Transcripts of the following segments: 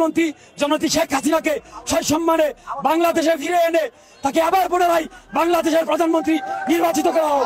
প্রধানমন্ত্রী জননেত্রী শেখ হাসিনাকে সসম্মানে বাংলাদেশে ফিরে এনে তাকে আবার পুনরায় বাংলাদেশের প্রধানমন্ত্রী নির্বাচিত করা হোক।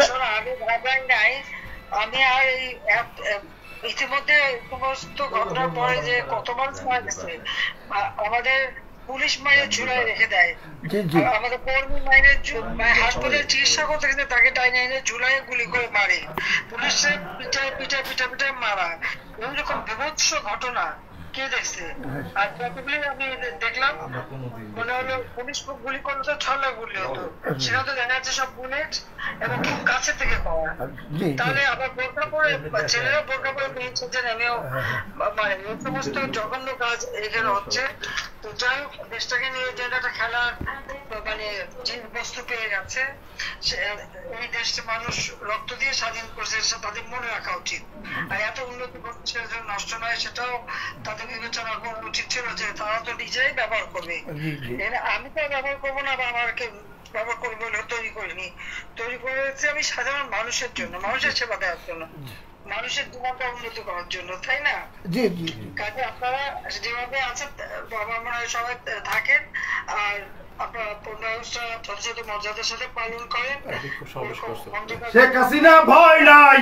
আমি আর ইতিমধ্যে সমস্ত ঘটনার পরে যে কত মানুষ মারা গেছে, আমাদের পুলিশ মাইনের ঝুলাই রেখে দেয়, আমাদের কর্মী মাইনের হাসপাতালে চিকিৎসা করতে গেছে তাকে টাইনে এনে ঝুলাই গুলি করে মারে, পুলিশের পিঠায় পিঠায় পিঠা পিঠা মারা, এরকম বিভৎস ঘটনা কে দেখছে? আর যতগুলি আমি দেখলাম মনে হলো পুলিশ গুলি করলে তো ছলা গুলি হতো, সেটা তো দেখা যাচ্ছে সব বুলেট এবং খুব কাছে থেকে পাওয়া। তাহলে আবার বোরকা পরে ছেলেরা বোরকা পরে পেয়েছে নেমেও মানে এই সমস্ত জঘন্য কাজ এখানে হচ্ছে। তো যাই হোক, দেশটাকে নিয়ে যে একটা খেলার মানে বস্তু পেয়ে গেছে, এই দেশে মানুষ রক্ত দিয়ে স্বাধীন করছে, তাদের মনে রাখা উচিত। আর এত উন্নতি করছে নষ্ট নয়, সেটাও তাদের বিবেচনা করা উচিত ছিল যে তারা তো নিজেই ব্যবহার করবে। আমি তো ব্যবহার করবো না, বা আমাকে ব্যবহার করবো বলে তৈরি করিনি, তৈরি করেছি আমি সাধারণ মানুষের জন্য, মানুষের সেবা দেওয়ার জন্য, মানুষের জীবনটা উন্নতি করার জন্য, তাই না? কাজে আপনারা যেভাবে আছেন আমার মনে হয় সবাই থাকেন, আর আপনারা 15 আগস্টটা যথাযথ মর্যাদার সাথে পালন করেন। শেখ হাসিনা ভয় নাই,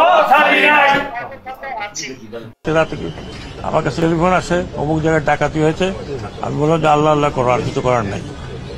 আমার কাছে টেলিফোন আসে অমুক জায়গায় ডাকাতি হয়েছে, আমি বললাম যে আল্লাহ আল্লাহ করো, আর কিছু করার নাই।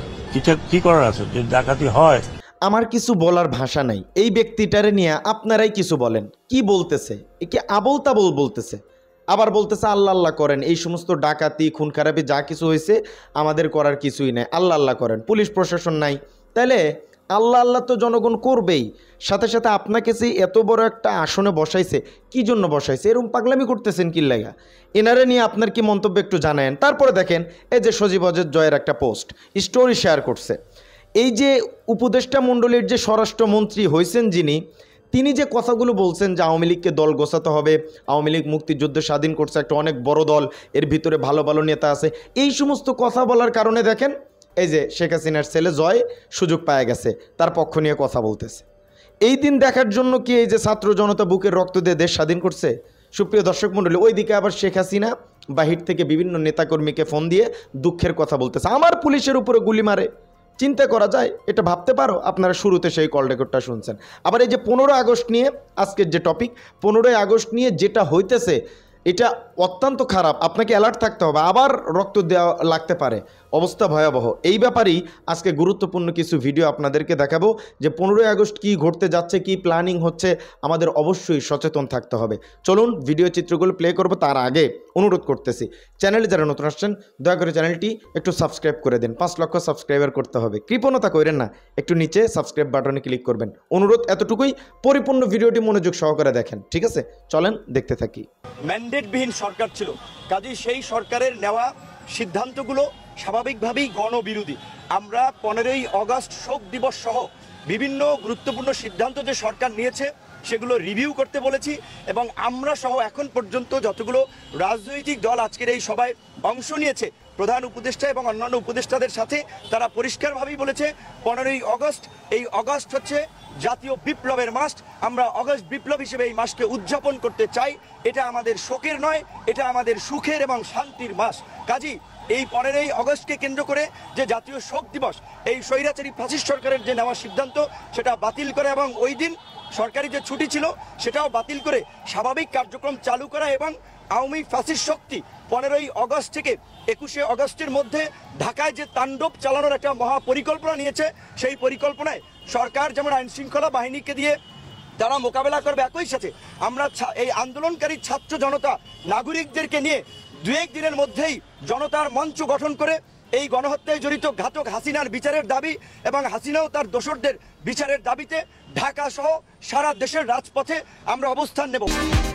কি করার আছে? যে ডাকাতি হয়। আমার কিছু বলার ভাষা নাই। এই ব্যক্তিটারে নিয়ে আপনারাই কিছু বলেন। কি বলতেছে? একে আবল তাবল বলতেছে, আবার বলতেছে আল্লাহ আল্লাহ করেন। এই সমস্ত ডাকাতি খুন খারাপি যা কিছু হয়েছে আমাদের করার কিছুই নাই, আল্লাহ আল্লাহ করেন। পুলিশ প্রশাসন নাই, তাহলে আল্লাহ আল্লাহ তো জনগণ করবেই। সাথে সাথে আপনাকে যে এত বড় একটা আসনে বসাইছে, কি জন্য বসাইছে? এরকম পাগলামি করতেছেন কি লাগা? এনারে নিয়ে আপনার কি মন্তব্য একটু জানায়েন। তারপরে দেখেন এই যে সজীব অজের জয়ের একটা পোস্ট স্টোরি শেয়ার করছে। এই যে উপদেষ্টা মণ্ডলীর যে স্বরাষ্ট্রমন্ত্রী হয়েছেন যিনি, তিনি যে কথাগুলো বলছেন যে আওয়ামী লীগকে দল গোছাতে হবে, আওয়ামী লীগ মুক্তিযুদ্ধ স্বাধীন করছে, একটা অনেক বড় দল, এর ভিতরে ভালো ভালো নেতা আছে, এই সমস্ত কথা বলার কারণে দেখেন এই যে শেখ হাসিনার ছেলে জয় সুযোগ পায়ে গেছে, তার পক্ষ নিয়ে কথা বলতেছে। এই দিন দেখার জন্য কি এই যে ছাত্র জনতা বুকের রক্ত দিয়ে দেশ স্বাধীন করছে? সুপ্রিয় দর্শক মণ্ডলী, ওইদিকে আবার শেখ হাসিনা বাহির থেকে বিভিন্ন নেতাকর্মীকে ফোন দিয়ে দুঃখের কথা বলতেছে, আমার পুলিশের উপরে গুলি মারে। চিন্তা করা যায়? এটা ভাবতে পারো? আপনারা শুরুতে সেই কল রেকর্ডটা শুনছেন। আবার এই যে 15 আগস্ট নিয়ে আজকের যে টপিক, 15 আগস্ট নিয়ে যেটা হইতেছে এটা অত্যন্ত খারাপ, আপনাকে অ্যালার্ট থাকতে হবে, আবার রক্ত দেওয়া লাগতে পারে, অবস্থা ভয়াবহ। এই ব্যাপারেই আজকে গুরুত্বপূর্ণ কিছু ভিডিও আপনাদেরকে দেখাবো যে 15 আগস্ট কী ঘটতে যাচ্ছে, কি প্ল্যানিং হচ্ছে, আমাদের অবশ্যই সচেতন থাকতে হবে। চলুন ভিডিও চিত্রগুলো প্লে করব। তার আগে অনুরোধ করতেছি, চ্যানেলে যারা নতুন আসছেন দয়া করে চ্যানেলটি একটু সাবস্ক্রাইব করে দিন। 5 লক্ষ সাবস্ক্রাইবার করতে হবে, কৃপণতা করেন না, একটু নিচে সাবস্ক্রাইব বাটনে ক্লিক করবেন। অনুরোধ এতটুকুই, পরিপূর্ণ ভিডিওটি মনোযোগ সহকারে দেখেন, ঠিক আছে? চলেন দেখতে থাকি। ম্যান্ডেটবিহীন সরকার ছিল, কাজেই সেই সরকারের নেওয়া সিদ্ধান্তগুলো স্বাভাবিকভাবেই গণবিরোধী। আমরা 15ই আগস্ট শোক দিবস সহ বিভিন্ন গুরুত্বপূর্ণ সিদ্ধান্ত যে সরকার নিয়েছে সেগুলো রিভিউ করতে বলেছি, এবং আমরা সহ এখন পর্যন্ত যতগুলো রাজনৈতিক দল আজকের এই সভায় অংশ নিয়েছে, প্রধান উপদেষ্টা এবং অন্যান্য উপদেষ্টাদের সাথে তারা পরিষ্কারভাবেই বলেছে 15ই আগস্ট, এই আগস্ট হচ্ছে জাতীয় বিপ্লবের মাস। আমরা আগস্ট বিপ্লব হিসেবে এই মাসকে উদযাপন করতে চাই। এটা আমাদের শোকের নয়, এটা আমাদের সুখের এবং শান্তির মাস। কাজী এই 15ই আগস্টকে কেন্দ্র করে যে জাতীয় শোক দিবস, এই স্বৈরাচারী ফ্যাসিস্ট সরকারের যে নেওয়া সিদ্ধান্ত সেটা বাতিল করে, এবং ওই দিন সরকারি যে ছুটি ছিল সেটাও বাতিল করে স্বাভাবিক কার্যক্রম চালু করা, এবং আওয়ামী ফ্যাসিস্ট শক্তি 15ই আগস্ট থেকে 21শে আগস্টের মধ্যে ঢাকায় যে তাণ্ডব চালানোর একটা মহাপরিকল্পনা নিয়েছে, সেই পরিকল্পনায় সরকার যেমন আইন শৃঙ্খলা বাহিনীকে দিয়ে তারা মোকাবেলা করবে, একই সাথে আমরা এই আন্দোলনকারী ছাত্র জনতা নাগরিকদেরকে নিয়ে 2-1 দিনের মধ্যেই জনতার মঞ্চ গঠন করে এই গণহত্যায় জড়িত ঘাতক হাসিনার বিচারের দাবি এবং হাসিনাও তার দোসরদের বিচারের দাবিতে ঢাকা সহ সারা দেশের রাজপথে আমরা অবস্থান নেব।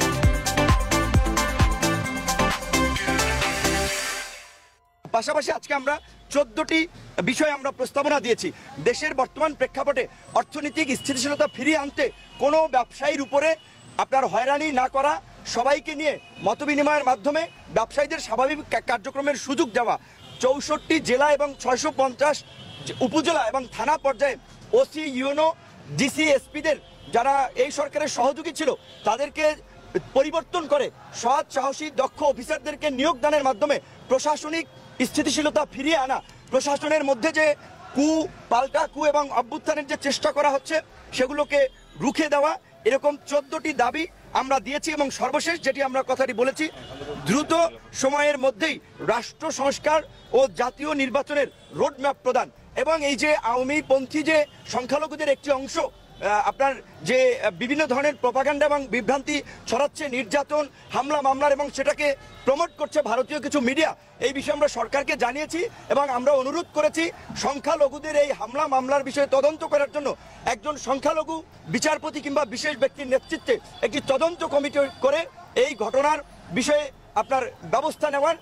পাশাপাশি আজকে আমরা 14টি বিষয় আমরা প্রস্তাবনা দিয়েছি। দেশের বর্তমান প্রেক্ষাপটে অর্থনৈতিক স্থিতিশীলতা ফিরিয়ে আনতে কোনো ব্যবসায়ীর উপরে আপনার হয়রানি না করা, সবাইকে নিয়ে মতবিনিময়ের মাধ্যমে ব্যবসায়ীদের স্বাভাবিক কার্যক্রমের সুযোগ দেওয়া, 64 জেলা এবং 650 উপজেলা এবং থানা পর্যায়ে ওসি, ইউনো, ডিসি, এসপিদের যারা এই সরকারের সহযোগী ছিল তাদেরকে পরিবর্তন করে সৎ সাহসী দক্ষ অফিসারদেরকে নিয়োগ দানের মাধ্যমে প্রশাসনিক স্থিতিশীলতা ফিরিয়ে আনা, প্রশাসনের মধ্যে যে পাল্টা কু এবং অভ্যুত্থানের যে চেষ্টা করা হচ্ছে সেগুলোকে রুখে দেওয়া, এরকম 14টি দাবি আমরা দিয়েছি এবং সর্বশেষ যেটি আমরা কথাটি বলেছি, দ্রুত সময়ের মধ্যেই রাষ্ট্র সংস্কার ও জাতীয় নির্বাচনের রোডম্যাপ প্রদান এবং এই যে আওয়ামীপন্থী যে সংখ্যালঘুদের একটি অংশ আপনার যে বিভিন্ন ধরনের প্রপাগান্ডা এবং বিভ্রান্তি ছড়াচ্ছে, নির্যাতন, হামলা মামলার এবং সেটাকে প্রমোট করছে ভারতীয় কিছু মিডিয়া, এই বিষয়ে আমরা সরকারকে জানিয়েছি এবং আমরা অনুরোধ করেছি সংখ্যালঘুদের এই হামলা মামলার বিষয়ে তদন্ত করার জন্য একজন সংখ্যালঘু বিচারপতি কিংবা বিশেষ ব্যক্তির নেতৃত্বে একটি তদন্ত কমিটি করে এই ঘটনার বিষয়ে আপনার ব্যবস্থা নেওয়ার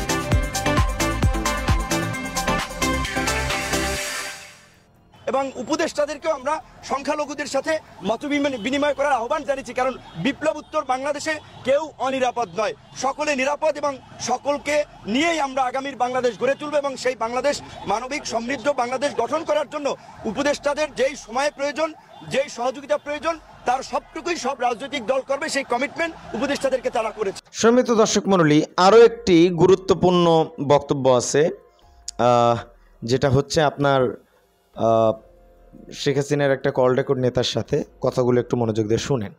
এবং উপদেষ্টাদেরকেও আমরা সংখ্যালঘুদের সাথে মত বিনিময় করার আহ্বান জানিয়েছি, কারণ বিপ্লব উত্তর বাংলাদেশে কেউ অনিরাপদ নয়, সকলে নিরাপদ এবং সকলকে নিয়েই আমরা আগামীর বাংলাদেশ গড়ে তুলব এবং সেই বাংলাদেশ মানবিক সমৃদ্ধ বাংলাদেশ গঠন করার জন্য উপদেষ্টাদের যেই সময় প্রয়োজন, যেই সহযোগিতা প্রয়োজন তার সবটুকুই সব রাজনৈতিক দল করবে, সেই কমিটমেন্ট উপদেষ্টাদেরকে তারা করেছে। সম্মানিত দর্শক মণ্ডলী, আরও একটি গুরুত্বপূর্ণ বক্তব্য আছে, যেটা হচ্ছে আপনার শেখ হাসিনার একটা কল রেকর্ড নেতার সাথে, কথাগুলো একটু মনোযোগ দিয়ে শুনেন।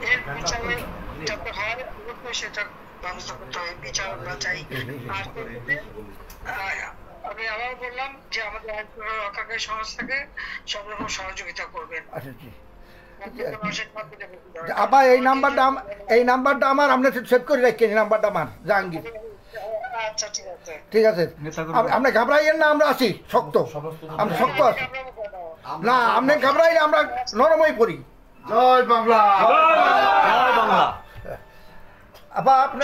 আমি আবার বললাম যে আমাদের রক্ষাকারী সংস্থাকে সব রকম সহযোগিতা করবেন। আবার এই নাম্বারটা আমার আপনি সেভ করে রাখেন, এই নাম্বারটা আমার জাহাঙ্গীর। আচ্ছা ঠিক আছে, আপনি ঘাবড়াইয়েন না, আমরা আছি শক্ত, আমরা শক্ত আছি না, আপনি ঘাবড়াইলে আমরা নরমই পড়ি। জয় বাংলা, জয় বাংলা। আবার আপনি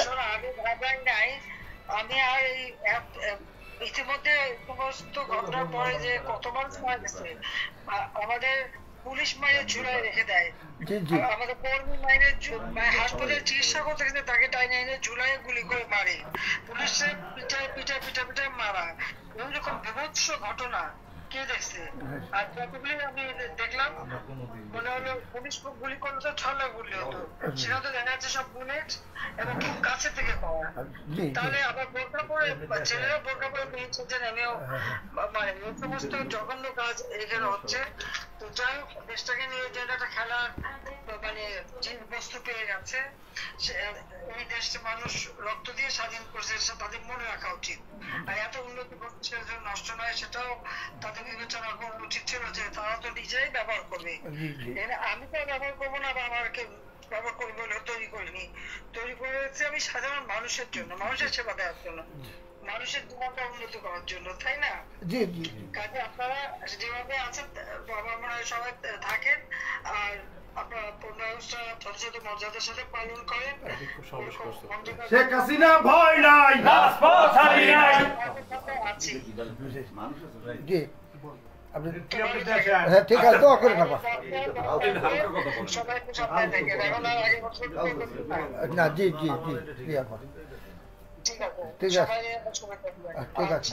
আমি আর ইতিমধ্যে সমস্ত ঘটনার পরে যে কত মানুষ মারা গেছে, আমাদের পুলিশ মাইনে ঝুলাই রেখে দেয়, আমাদের কর্মী মাইনে হাসপাতালে চিকিৎসা করতে গেছে তাকে টাইনে এনে ঝুলাই গুলি করে মারে, পুলিশের পিঠা মারা, এরকম বিভৎস ঘটনা কে দেখছে? আর যতগুলি আমি দেখলাম মনে হলো পুলিশ গুলি করলে তো ছলা গুলি হতো, সেটা তো দেখা যাচ্ছে সব বুলেট এবং খুব কাছে থেকে পাওয়া। তাহলে আবার বোরকা পরে ছেলেরা বোরকা পরে পেয়েছে যে নেমেও মানে এই সমস্ত জঘন্য কাজ এখানে হচ্ছে। তো যাই হোক, দেশটাকে নিয়ে যে একটা খেলার মানে বস্তু পেয়ে গেছে, এই দেশটা মানুষ রক্ত দিয়ে স্বাধীন করেছে, তাদের মনে রাখা উচিত। আর এত উন্নতি করছে নষ্ট নয় সেটাও তাদের বিবেচনা করা উচিত ছিল যে তারা তো নিজেই ব্যবহার করবে, আমি তো ব্যবহার করবো না বা আমাকে ব্যবহার করবো বলে তৈরি করিনি, তৈরি করেছি আমি সাধারণ মানুষের জন্য, মানুষের সেবা দেওয়ার জন্য, মানুষের জীবনটা উন্নতি করার জন্য, তাই না? কাজে আপনারা যেভাবে আছেন আমার মনে হয় সবাই থাকেন আর আপনারা ব্যবস্থা যথাযথ মর্যাদার সাথে পালন করেন। শেখ হাসিনা ভয় নাই, আছি ঠিক আছে, দোয়া করেন সবাই সামনে থেকে এখন আর আগে না। জি জি জি জি, ঠিক আছে, ঠিক আছে।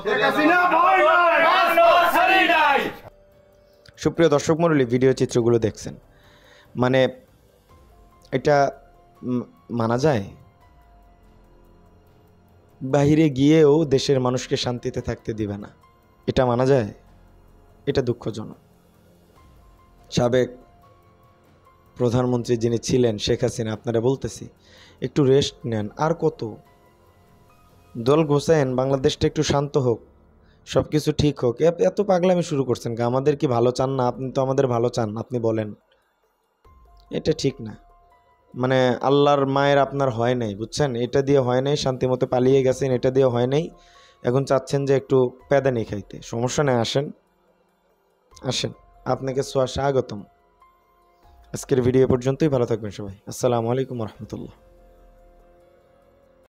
সুপ্রিয় দর্শক মণ্ডলী, ভিডিও চিত্রগুলো দেখছেন, মানে এটা মানা যায়? বাহিরে গিয়েও দেশের মানুষকে শান্তিতে থাকতে দিবে না, এটা মানা যায়? এটা দুঃখজনক। সাবেক প্রধানমন্ত্রী যিনি ছিলেন শেখ হাসিনা, আপনারা বলতেছি একটু রেস্ট নেন, আর কত দল ঘোষেন, বাংলাদেশটা একটু শান্ত হোক, সব কিছু ঠিক হোক, এত পাগলামি শুরু করছেন। আমাদের কি ভালো চান না? আপনি তো আমাদের ভালো চান, আপনি বলেন, এটা ঠিক না। মানে আল্লাহর মায়ের আপনার হয় নাই, বুঝছেন? এটা দিয়ে হয় নাই, শান্তি মতো পালিয়ে গেছেন, এটা দিয়ে হয় নাই, এখন চাচ্ছেন যে একটু প্যাদানি খাইতে। সমস্যা নেই, আসেন আসেন, আপনাকে স্বাগতম। আজকের ভিডিও পর্যন্তই, ভালো থাকবেন সবাই। আসসালামু আলাইকুম রহমতুল্লাহ।